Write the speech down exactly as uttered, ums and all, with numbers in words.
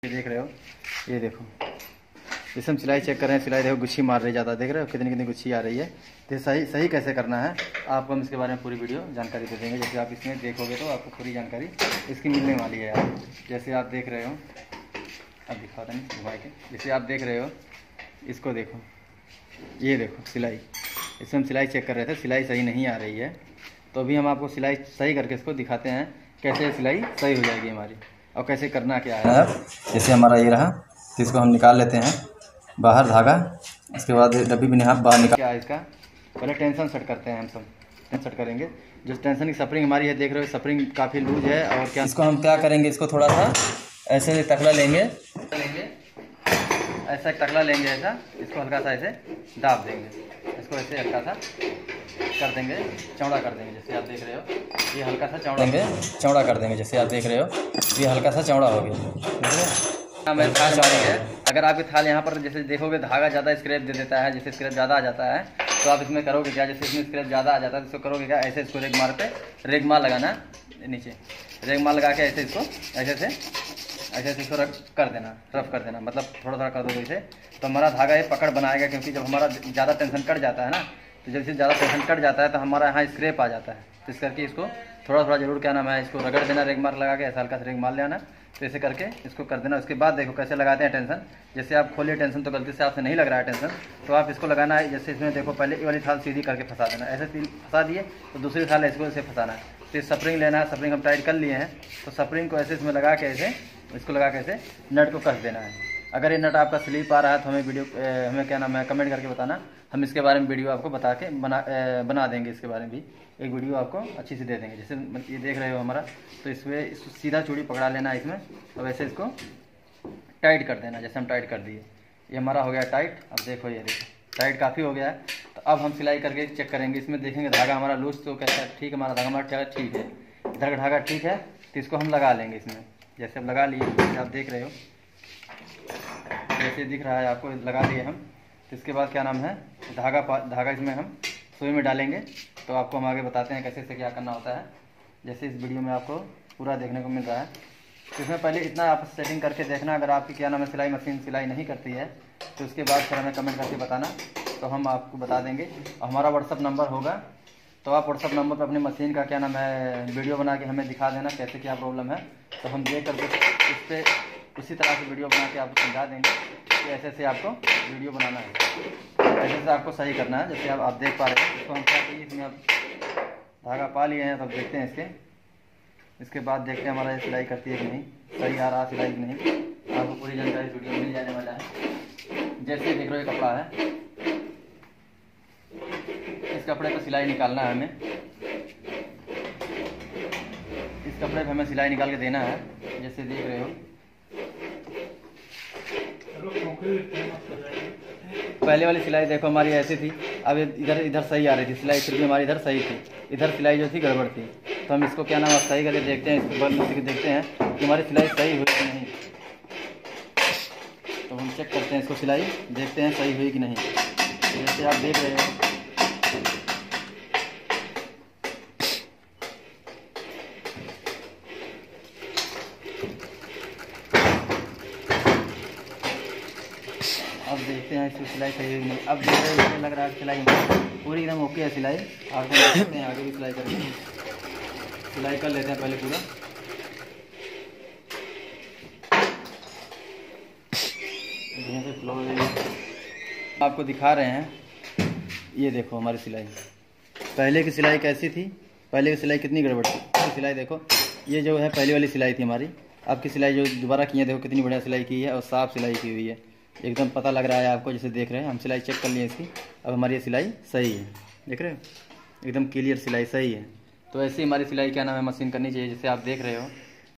जैसे देख रहे हो, ये देखो इसे हम सिलाई चेक कर रहे हैं। सिलाई देखो गुच्छी मार रही है ज़्यादा, देख रहे हो कितनी कितनी गुच्छी आ रही है। तो सही सही कैसे करना है आपको हम इसके बारे में पूरी वीडियो जानकारी दे देंगे। जैसे आप इसमें देखोगे तो आपको पूरी जानकारी इसकी मिलने वाली है यार। जैसे आप देख रहे हो, अब दिखाता नहीं घुमा के, जैसे आप देख रहे हो इसको देखो, ये देखो सिलाई, इसमें हम सिलाई चेक कर रहे थे, सिलाई सही नहीं आ रही है। तो अभी हम आपको सिलाई सही करके इसको दिखाते हैं कैसे सिलाई सही हो जाएगी हमारी और कैसे करना क्या है। जैसे हमारा ये रहा, तो इसको हम निकाल लेते हैं बाहर धागा, इसके बाद डब्बी भी निकाल बाहर निकाल। क्या है इसका, पहले टेंशन सेट करते हैं हम सब, टेंशन सेट करेंगे। जो टेंशन की सपरिंग हमारी है, देख रहे हो सपरिंग काफ़ी लूज है। और क्या इसको हम क्या करेंगे, इसको थोड़ा सा ऐसे टकला लेंगे लेंगे ऐसा टकला लेंगे, ऐसा इसको हल्का सा ऐसे दाब देंगे, इसको ऐसे हल्का सा कर देंगे, चौड़ा कर देंगे। जैसे आप देख रहे हो ये हल्का सा चौड़ा देंगे, चौड़ा कर देंगे। जैसे आप देख रहे हो ये हल्का सा चौड़ा हो गया। मैं थाल मारेंगे, अगर आपकी थाल यहाँ पर जैसे देखोगे धागा ज़्यादा स्क्रैच दे देता है, जैसे स्क्रैच ज़्यादा आ जाता है, तो आप इसमें करोगे क्या, जैसे इसमें स्क्रैच ज़्यादा आ जाता है तो इसको करोगे क्या, ऐसे इसको रेगमार पे रेगमार लगाना, नीचे रेगमार लगा के ऐसे इसको ऐसे से ऐसे से इसको रख कर देना, रफ कर देना, मतलब थोड़ा थोड़ा कर दो इसे, तो हमारा धागा ये पकड़ बनाएगा। क्योंकि जब हमारा ज़्यादा टेंशन कट जाता है ना, तो जब इसे ज़्यादा टेंशन कट जाता है तो हमारा यहाँ स्क्रैप आ जाता है। तो इस करके इसको थोड़ा थोड़ा जरूर क्या नाम है, इसको रगड़ देना, रेगमार लगा के ऐसा हल्का से रेगमार ले आना, तो ऐसे करके इसको कर देना। उसके बाद देखो कैसे लगाते हैं टेंशन। जैसे आप खोलिए टेंशन तो गलती से आपसे नहीं लग रहा है टेंशन, तो आप इसको लगाना है। जैसे इसमें देखो पहले ये वाली थाल सीधी करके फंसा देना, ऐसे फंसा दिए तो दूसरी थाल इसको ऐसे फंसाना है। तो स्प्रिंग लेना है, स्प्रिंग हम टाइट कर लिए हैं, तो स्प्रिंग को ऐसे इसमें लगा के ऐसे इसको लगा के ऐसे नट को कस देना है। अगर ये नट आपका स्लिप आ रहा है तो हमें वीडियो हमें क्या नाम है कमेंट करके बताना, हम इसके बारे में वीडियो आपको बता के बना बना देंगे। इसके बारे में भी एक वीडियो आपको अच्छी से दे देंगे। जैसे ये देख रहे हो हमारा, तो इसमें इसको सीधा चूड़ी पकड़ा लेना है इसमें, और वैसे इसको टाइट कर देना। जैसे हम टाइट कर दिए, ये हमारा हो गया टाइट। अब देखो ये देखो टाइट काफ़ी हो गया है। तो अब हम सिलाई करके चेक करेंगे, इसमें देखेंगे धागा हमारा लूज तो कैसा है, ठीक है हमारा धागा हमारा ठीक है, इधर का धागा ठीक है, तो इसको हम लगा लेंगे इसमें। जैसे अब लगा लिए, जैसे आप देख रहे हो जैसे दिख रहा है आपको, लगा लिए हम। तो इसके बाद क्या नाम है, धागा धागा इसमें हम सुई में डालेंगे। तो आपको हम आगे बताते हैं कैसे से क्या करना होता है। जैसे इस वीडियो में आपको पूरा देखने को मिल रहा है। तो इसमें पहले इतना आप सेटिंग करके देखना। अगर आपकी क्या नाम है सिलाई मशीन सिलाई नहीं करती है तो उसके बाद फिर हमें कमेंट करके बताना, तो हम आपको बता देंगे। हमारा व्हाट्सअप नंबर होगा, तो आप व्हाट्सअप नंबर पर अपनी मशीन का क्या नाम है वीडियो बना के हमें दिखा देना कैसे क्या प्रॉब्लम है। तो हम देख करके इस पर उसी तरह से वीडियो बना के आपको समझा देंगे कि ऐसे से आपको वीडियो बनाना है, ऐसे से आपको सही करना है। जैसे आप आप देख पा रहे हैं, इसको हम क्या करिए, इसमें आप धागा पा लिए हैं। तो अब देखते हैं इसके इसके बाद देखते हैं हमारा ये सिलाई करती है कि नहीं, सही आ रहा सिलाई कि नहीं। आपको पूरी जानकारी वीडियो में मिल जाने वाला है। जैसे देख रहे हो कपड़ा है, इस कपड़े पर सिलाई निकालना है हमें, इस कपड़े पर हमें सिलाई निकाल के देना है। जैसे देख रहे हो पहले वाली सिलाई देखो हमारी ऐसी थी, अब इधर इधर सही आ रही थी सिलाई, फिर भी हमारी इधर सही थी, इधर सिलाई जो थी गड़बड़ थी। तो हम इसको क्या नाम है सही करके देखते हैं, इसको बंद करके देखते हैं कि हमारी सिलाई सही हुई कि नहीं। तो हम चेक करते हैं इसको, सिलाई देखते हैं सही हुई कि नहीं। जैसे आप देख रहे हो अब देखते हैं इसकी सिलाई सही हुई नहीं। अब देख रहे हैं लग रहा है सिलाई पूरी एकदम ओके है सिलाई। आपको देखते हैं आगे भी सिलाई करेंगे, सिलाई कर लेते हैं पहले पूरा। यहाँ पे फ्लो आपको दिखा रहे हैं, ये देखो हमारी सिलाई पहले की सिलाई कैसी थी, पहले की सिलाई कितनी गड़बड़ थी। सिलाई देखो ये जो है पहले वाली सिलाई थी हमारी, आपकी सिलाई जो दोबारा की है देखो कितनी बढ़िया सिलाई की है और साफ सिलाई की हुई है, एकदम पता लग रहा है आपको। जैसे देख रहे हैं हम सिलाई चेक कर लिए इसकी, अब हमारी ये सिलाई सही है, देख रहे हो एकदम क्लियर सिलाई सही है। तो ऐसी हमारी सिलाई क्या नाम है मशीन करनी चाहिए। जैसे आप देख रहे हो